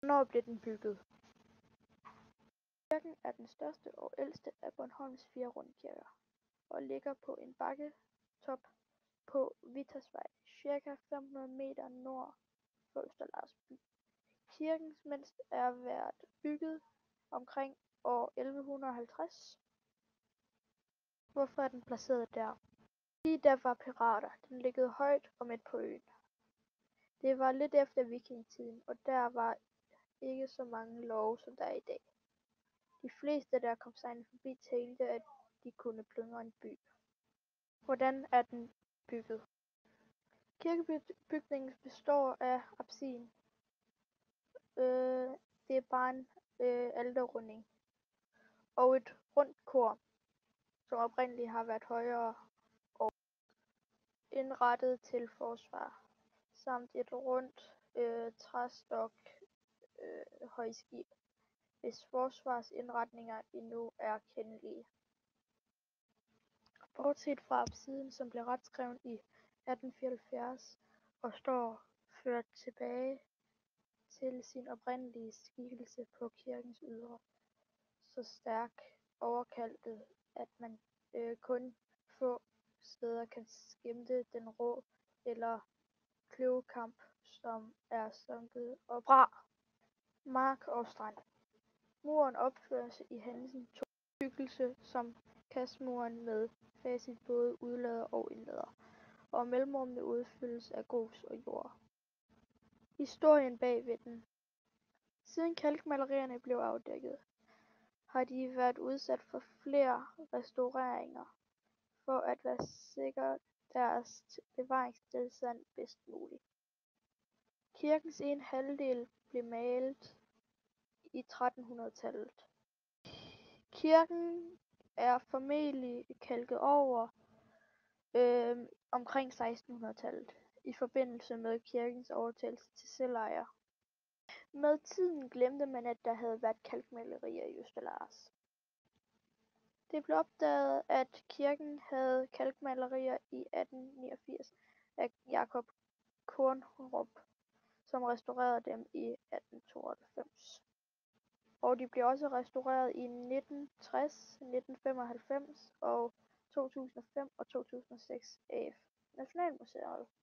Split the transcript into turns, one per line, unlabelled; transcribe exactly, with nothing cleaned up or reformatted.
Hvornår blev den bygget? Kirken er den største og ældste af Bornholms fire rundkirker og ligger på en bakketop på Vithersvej, cirka fem hundrede meter nord for Østerlars by. Kirkens mindst er været bygget omkring år elleve hundrede og halvtreds. Hvorfor er den placeret der? Fordi der var pirater. Den liggede højt og midt på øen. Det var lidt efter vikingetiden, og der var ikke så mange love, som der er i dag. De fleste, der kom sejlende forbi, tænkte, at de kunne plyndre en by. Hvordan er den bygget? Kirkebygningen består af apsin. Øh, det er bare en øh, alterrunding. Og et rundt kor, som oprindeligt har været højere og indrettet til forsvar, samt et rundt øh, træstok øh, højskib, hvis forsvarsindretninger endnu er kendelige. Bortset fra apsiden, som blev retskrevet i atten fireoghalvfjerds og står ført tilbage til sin oprindelige skikkelse på kirkens ydre, så stærk overkalket, at man øh, kun få steder kan skimte den rå eller kløvekamp, som er sunket og bra. Mark og strand. Muren opføres i Hansen to tykkelse som kastmuren med facit både udlader og indlader, og mellemrummene udfyldes af grus og jord. Historien bag ved den. Siden kalkmalerierne blev afdækket, har de været udsat for flere restaureringer for at være sikre deres bevaringstilstand bedst muligt. Kirkens ene halvdel blev malet i trettenhundredetallet. Kirken er formentlig kalket over øh, omkring sekstenhundredetallet i forbindelse med kirkens overtagelse til selvejer. Med tiden glemte man, at der havde været kalkmalerier i Østerlars. Det blev opdaget, at kirken havde kalkmalerier i atten niogfirs af Jacob Kornrup, som restaurerede dem i atten tooghalvfems. Og de blev også restaureret i nitten tres, nitten femoghalvfems og to tusind og fem og to tusind og seks af Nationalmuseet.